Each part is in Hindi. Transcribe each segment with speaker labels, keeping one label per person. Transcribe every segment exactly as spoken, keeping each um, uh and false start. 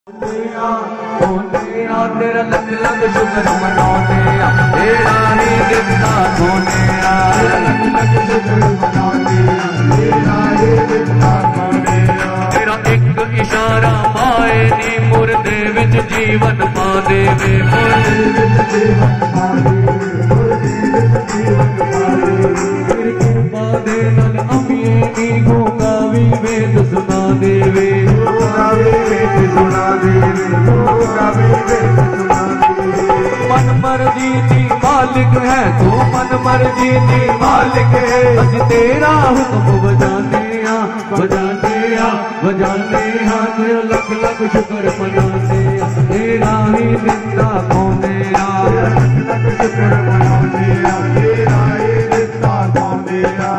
Speaker 1: तेरा लग लग शुक्र मनाने तेरा ही दिखता सोने लग लग शुक्र मनाने तेरा ही दिखता सोने तेरा एक इशारा पाए नी मुर्दे विच जीवन पा देवे मुर्दे विच जीवन पा देवे मुर्दे विच जीवन पा देवे तेरी कृपा दे नाल अमीए नी गोगावी वेद सुना देवे गोगावी वेद सुना देवे गोगावी वेद सुना देवे मन मर्जी दी मालिक है तू मन मर्जी दी मालिक है अज तेरा हुक्म बजाने आ बजाने आ बजाने आ तेरा लख लख शुक्र मनाने आ तेरा ही दिता कौने आ लख लख शुक्र मनाने आ तेरा ही दिता कौने आ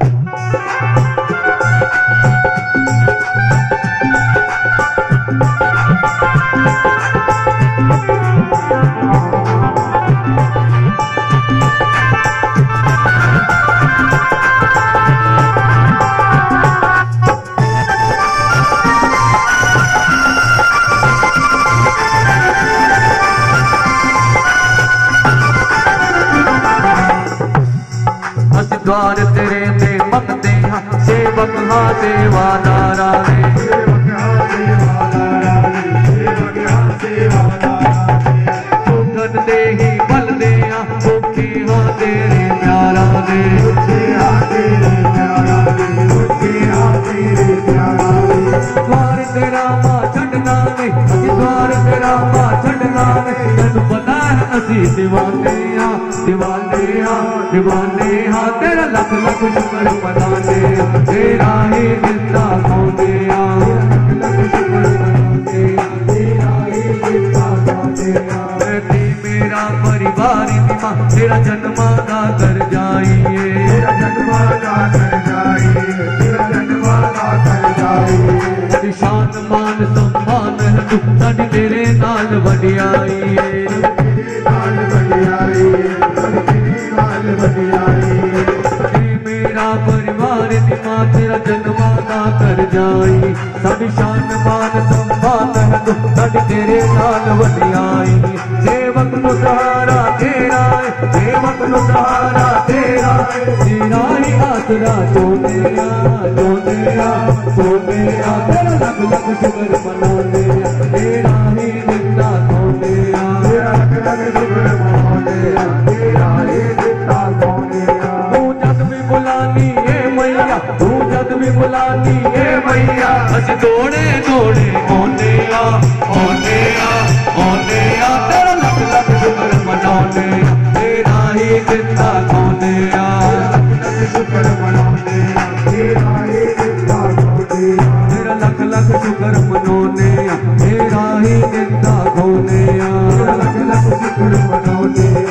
Speaker 1: द्वार तेरे ते मंगते हाँ सेवक हाँ सेवादारा रे सेवक हाँ सेवादारा रे सेवक हाँ सेवादारा रे सुगन दे ही बल दे हाँ भूखे हाँ तेरे प्यारा दे भूखे हाँ तेरे प्यारा दे भूखे हाँ तेरे प्यारा दे द्वार तेरा माँ छड़ना ने द्वार तेरा माँ छड़ना ने तैनू पता है असी दीवाने हाँ दीवाने हाँ दीवाने हाँ तेरा लख लख शुक्र मनाने तेरा ही दिता कौने लख लख शुक्र मनाने तेरा ही दिता कौने मेरा परिवार माँ तेरा जन्मादा कर जाइए तेरा जन्मादा कर जाइए तेरा जन्मादा कर जाइए तेरी शान मान सम्मान है तू साडी तेरे नाल वडियाई है नाल वडियाई नाल वडियाई मेरा परिवार दिमा तेरा जन्मादा कर जाई साडी शान मान सम्मान है तू साडी तेरे नाल वडियाई सेवक नु सहारा तेरा है सेवक नु सहारा तेरा है तेरा ही आसरा सोनेया सोनेया सोनेया तेरा लख लख शुक्र मनाने तेरा ही दिता सोनेया तेरा लख लख शुक्र मनाने तेरा ही दिता सोनेया तू जग भी बुलानी ए मैया तू जग भी बुलानी ए मैया अज दौड़े दौड़े आने आ आने आ आने आ तेरा लख लख शुक्र मनाने तेरा ही दिता कौने आ लख लख शुक्र मनाने तेरा ही दिता कौने तेरा लख लख शुक्र मनाने तेरा ही दिता कौने लख लख शुक्र मनाने